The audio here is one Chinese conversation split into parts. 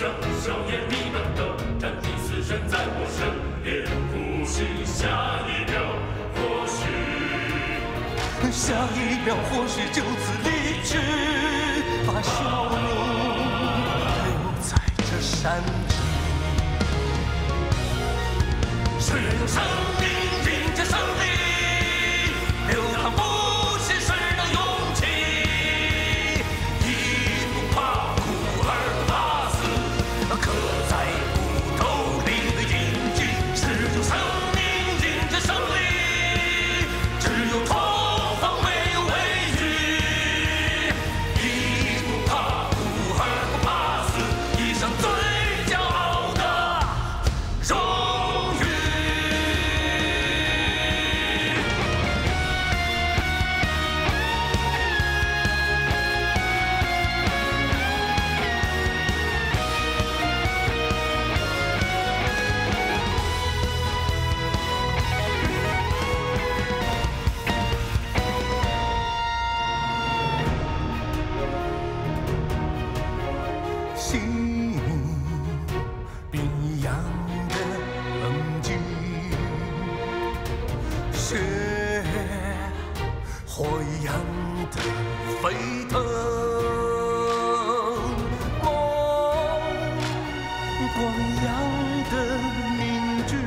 想笑颜迷瞪瞪，但第四身在我身边，呼吸下一秒，或许下一秒，或许就此离去，把笑容留在这山脊。只有生命迎着生命，流淌不息时的勇气。一不怕苦，二不怕死，刻在骨头里的印记。只有生命迎着胜利，只有痛风没有畏惧。一不怕苦，二不怕死，一生最骄傲的荣誉。心冰一样的冷静，血火一样的沸腾，光一样的凝聚。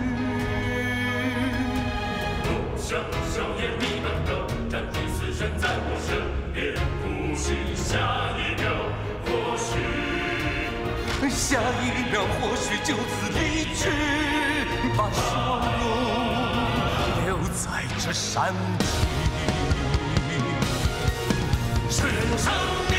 想笑颜迷瞪瞪，但第四身在我身边，呼吸下一秒，或许下一秒，或许就此离去，把笑容留在这山脊。只有生命。